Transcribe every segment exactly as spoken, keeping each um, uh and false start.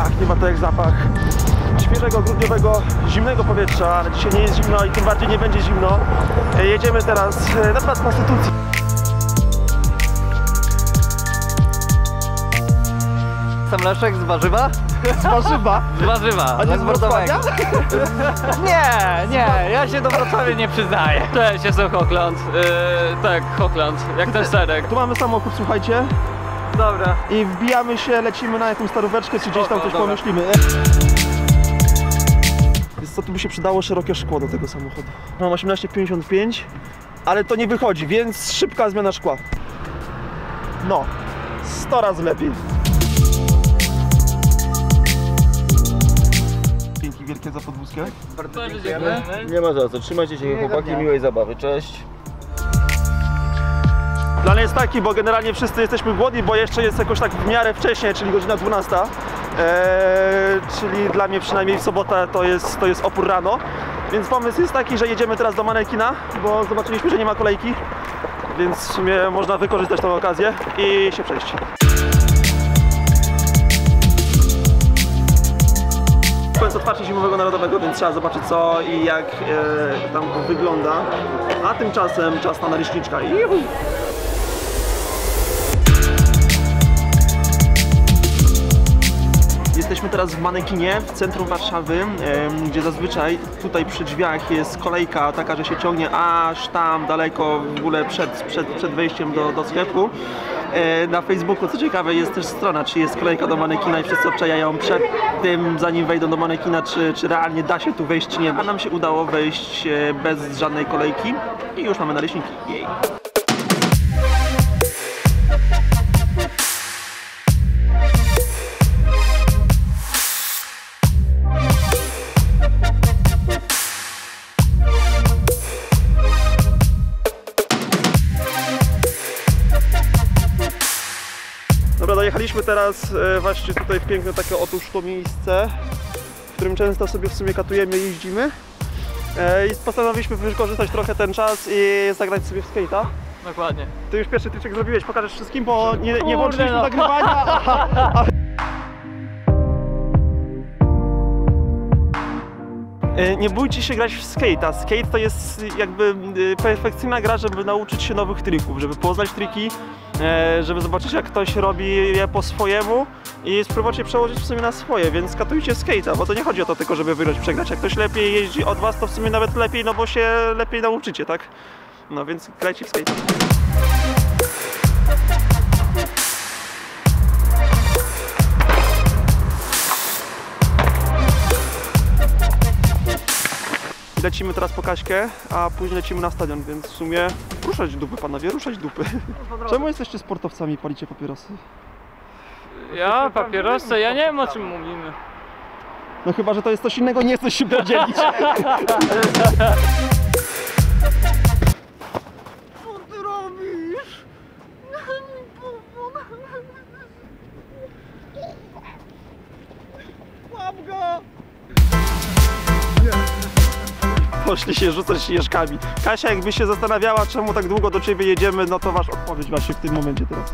pachnie, ma to jak zapach świeżego, grudniowego, zimnego powietrza, ale dzisiaj nie jest zimno i tym bardziej nie będzie zimno. Jedziemy teraz na plac Konstytucji. Sam Leszek z warzywa? Z warzywa? Z warzywa. A nie z Wrocławia? Nie, nie, ja się do Wrocławia nie przyznaję. Cześć, jestem Hochland. Yy, tak, Hochland, jak ten serek. Tu mamy samochód, słuchajcie. Dobra. I wbijamy się, lecimy na jakąś staróweczkę, czy gdzieś tam coś dobra. pomyślimy. Więc co, tu by się przydało szerokie szkło do tego samochodu. Mam osiemnaście pięćdziesiąt pięć, ale to nie wychodzi, więc szybka zmiana szkła. No, sto razy lepiej. Dzięki wielkie za podwózkę. Bardzo dziękujemy. Nie ma za co, trzymajcie się chłopaki, miłej zabawy, cześć. Plan jest taki, bo generalnie wszyscy jesteśmy głodni, bo jeszcze jest jakoś tak w miarę wcześnie, czyli godzina dwunasta. Eee, czyli dla mnie przynajmniej w sobotę to jest, to jest opór rano. Więc pomysł jest taki, że jedziemy teraz do manekina, bo zobaczyliśmy, że nie ma kolejki. Więc w sumie można wykorzystać tę okazję i się przejść. Koniec otwarcia Zimowego Narodowego, więc trzeba zobaczyć co i jak e, tam wygląda. A tymczasem czas na naleśniczka. Juhu! Jesteśmy teraz w manekinie w centrum Warszawy, gdzie zazwyczaj tutaj przy drzwiach jest kolejka taka, że się ciągnie aż tam daleko w ogóle przed, przed, przed wejściem do, do sklepu. Na Facebooku, co ciekawe, jest też strona, czy jest kolejka do manekina i wszyscy obczajają przed tym, zanim wejdą do manekina, czy, czy realnie da się tu wejść, czy nie. A nam się udało wejść bez żadnej kolejki i już mamy naleśniki. Jej. Dobra, dojechaliśmy teraz właśnie tutaj w piękne takie otóż to miejsce, w którym często sobie w sumie katujemy i jeździmy. I postanowiliśmy wykorzystać trochę ten czas i zagrać sobie w skate'a. Dokładnie. Ty już pierwszy tryczek zrobiłeś, pokażesz wszystkim, bo nie, nie włączyliśmy no. nagrywania. Aha, aha. Nie bójcie się grać w skate'a. Skate to jest jakby perfekcyjna gra, żeby nauczyć się nowych trików, żeby poznać triki, żeby zobaczyć jak ktoś robi je po swojemu i spróbować je przełożyć w sumie na swoje, więc katujcie skate'a, bo to nie chodzi o to tylko, żeby wygrać, przegrać. Jak ktoś lepiej jeździ od was, to w sumie nawet lepiej, no bo się lepiej nauczycie, tak? No więc grajcie w skate'a. Lecimy teraz po Kaśkę, a później lecimy na stadion, więc w sumie ruszać dupy, panowie, ruszać dupy. Czemu jesteście sportowcami i palicie papierosy? Ja? Papierosy? Ja nie wiem o czym mówimy. No chyba, że to jest coś innego, nie chcesz się podzielić. Co ty robisz? Łap go! Poszli się rzucać śnieżkami. Kasia, jakby się zastanawiała, czemu tak długo do ciebie jedziemy, no to wasz odpowiedź właśnie w tym momencie teraz.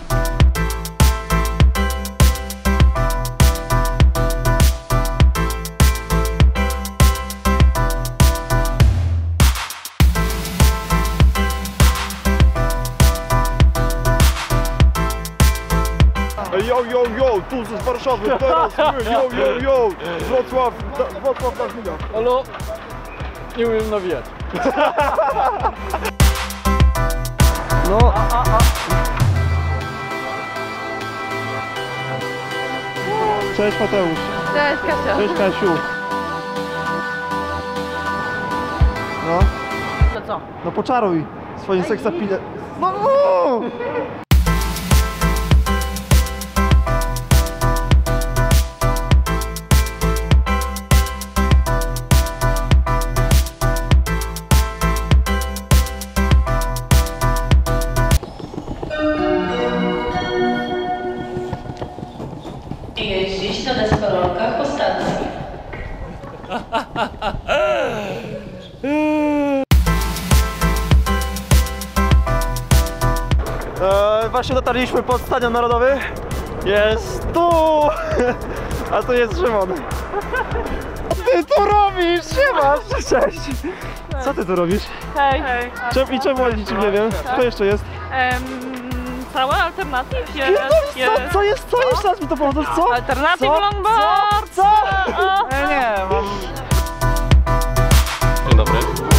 Yo, yo, yo, tu z Warszawy, teraz my, yo, yo, yo, Wrocław, Wrocław na chwilę. Halo? Nie umiem nawijać. No. A, a, a. Cześć Mateusz. Cześć Kasia. Cześć Kasiu. No. To co? No poczaruj swoim seksapilem. No! Jeździć na deskorolkach po stacji. E, właśnie dotarliśmy pod Stadion Narodowy. Jest tu! A tu jest Szymon. Ty tu robisz? Siema! Cześć! Co ty tu robisz? Hej. Hej. Czem, I czemu o niczym nie wiem? Kto jeszcze jest? Um, całe alternatyw jest, Co, jest... co jest? Co? Jeszcze raz mi to powtórz, co? Alternatyw Co? longboard! Co? O, E, nie, mam... Dzień dobry.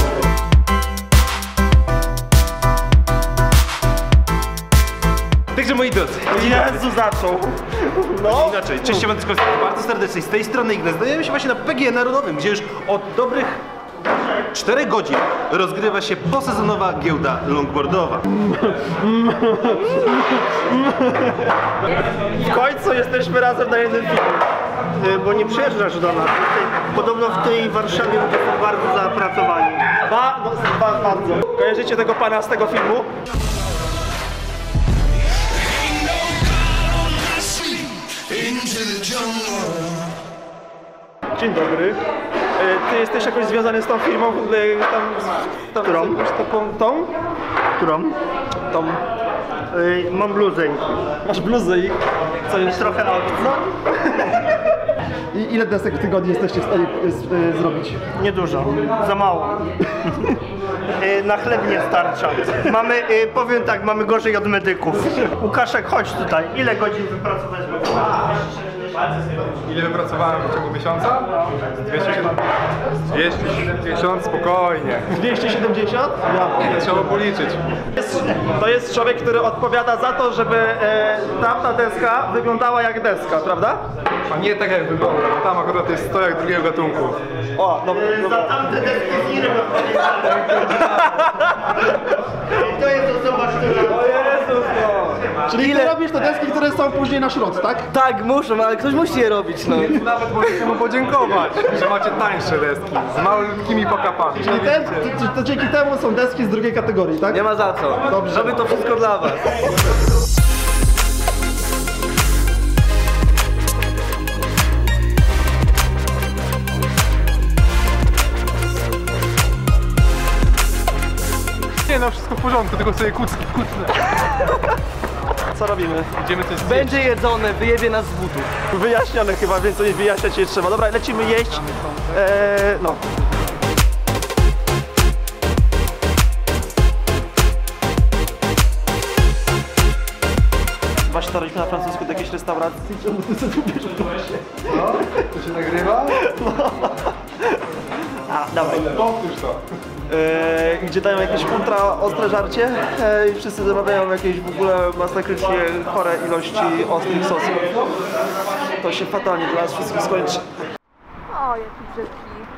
Także moi drodzy, Jezu, zaczął! No! inaczej, cześć, siemaneczko, bardzo serdecznie, z tej strony Ignacy. Znajdujemy się właśnie na P G E Narodowym, gdzie już od dobrych czterech godzin rozgrywa się posezonowa giełda longboardowa. W końcu jesteśmy razem na jednym filmie. Bo nie przyjeżdżasz do nas. Podobno w tej Warszawie ludzie są bardzo zapracowani. Ba, no, ba, bardzo. Kojarzycie tego pana z tego filmu? Dzień dobry. E, Ty jesteś jakoś związany z tą firmą, e, tam, tam Którą? z Tą? Tą? Którą? Tą. Yy, mam bluzę. Masz bluzę i co jest? Trochę aukcji. I ile desek w tygodniu jesteście w stanie y, y, zrobić? Niedużo. Za mało. Yy, na chleb nie starcza. Mamy, yy, powiem tak, mamy gorzej od medyków. Łukaszek, chodź tutaj. Ile godzin wypracowałeś? Ile wypracowałem w ciągu miesiąca? dwieście siedemdziesiąt, spokojnie. dwieście siedemdziesiąt? Ja. Nie, trzeba policzyć. To jest człowiek, który odpowiada za to, żeby e, tamta deska wyglądała jak deska, prawda? A nie tak jak wygląda, bo tam akurat jest stojak drugiego gatunku. O, no, no, Za tamte deski z Irem odpowiedzialny. To jest osoba, która... O Jezus, no. Czyli ty robisz te deski, które są później na środku, tak? Tak, muszą, ale ktoś musi je robić, no. Nawet możecie mu podziękować, że macie tańsze deski z malutkimi pokapami. Czyli te, to, to dzięki temu są deski z drugiej kategorii, tak? Nie ma za co. Dobrze. Robię to wszystko dla was. Nie no, wszystko w porządku, tylko sobie kucnę. Co robimy? Idziemy coś zjeść. Będzie jedzone, wyjebie nas z butów. Wyjaśnione chyba, więc coś wyjaśniać nie trzeba. Dobra, lecimy jeść. Eee, no. Właśnie to robiliśmy na francusku do jakiejś restauracji. Czemu ty sobie tu bierzesz właśnie? To się nagrywa? A, dawaj. Powtórz to. Eee, gdzie dają jakieś ultra ostre żarcie eee, i wszyscy zamawiają jakieś w ogóle masakrycznie chore ilości ostrych sosów. To się fatalnie dla nas wszystkich skończy. o, jaki brzydki.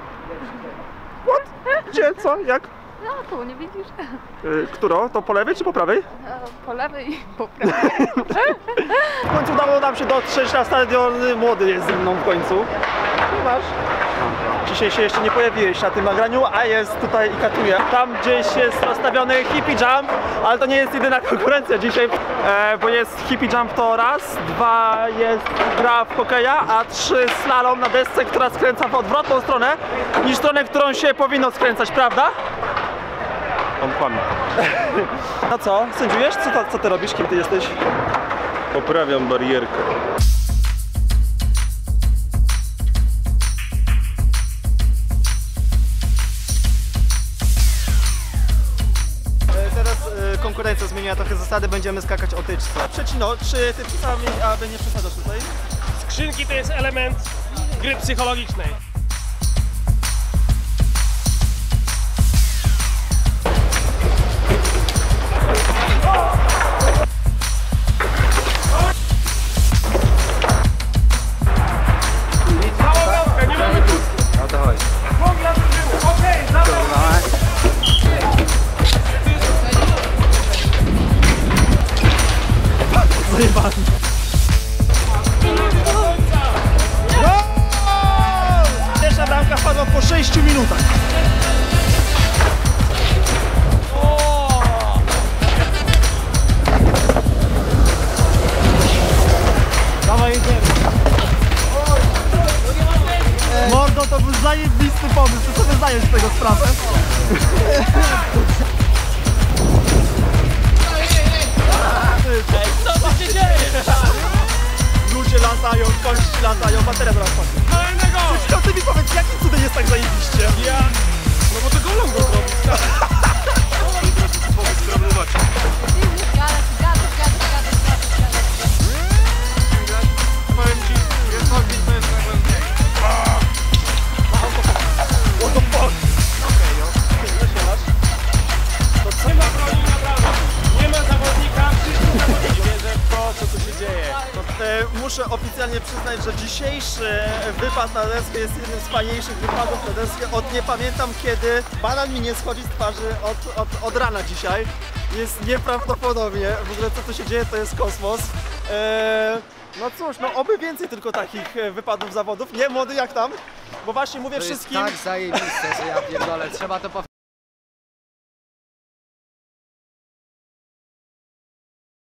Gdzie? Co? Jak? No tu, nie widzisz? Eee, którą? To po lewej czy po prawej? Po lewej i po prawej. W końcu udało nam się dotrzeć na stadion. Młody jest ze mną w końcu. Masz. Dzisiaj się jeszcze nie pojawiłeś na tym nagraniu, a jest tutaj i katuje. Tam gdzieś jest rozstawiony hippie jump, ale to nie jest jedyna konkurencja dzisiaj, e, bo jest hippie jump to raz, dwa jest gra w hokeja, a trzy slalom na desce, która skręca w odwrotną stronę niż stronę, którą się powinno skręcać, prawda? On kłamie. No co, sędziujesz? Co, to, co ty robisz? Kim ty jesteś? Poprawiam barierkę. Teraz y, konkurencja zmieniła trochę zasady, będziemy skakać o tyczce. Przecino, czy ty czasami, aby nie przesadzasz tutaj? Skrzynki to jest element gry psychologicznej. O to chodzi. Okej, dobra. Pierwsza bramka wpadła po sześciu minutach. Dawaj, jedziemy. Mordo, to był zajebisty pomysł. Ty sobie zdajesz z tego sprawę? Ej, co tu się dzieje? latają, kości latają, bateria zaraz padnie. Kolejnego! No ty mi powiedz, jakim cudem jest tak zajebiście? Ja... No bo to golą go robi, stary. Powiem ci, jest ogień, to jest najważniejsze. What the fuck? Okej, jo. Ile się masz? To nie ma broni naprawdę. Nie ma zawodnika, wszyscy zawodnicy. Wierzę w to, co tu się dzieje. To, e, muszę oficjalnie przyznać, że dzisiejszy wypad na deskę jest jednym z fajniejszych wypadów na deskę od nie pamiętam kiedy. Banan mi nie schodzi z twarzy od, od, od rana dzisiaj. Jest nieprawdopodobnie. W ogóle co tu się dzieje, to jest kosmos. E, no cóż, no oby więcej tylko takich e, wypadów zawodów. Nie, młody, jak tam? Bo właśnie mówię To jest wszystkim... tak zajebiste, że ja pierdolę, trzeba to powtórzyć.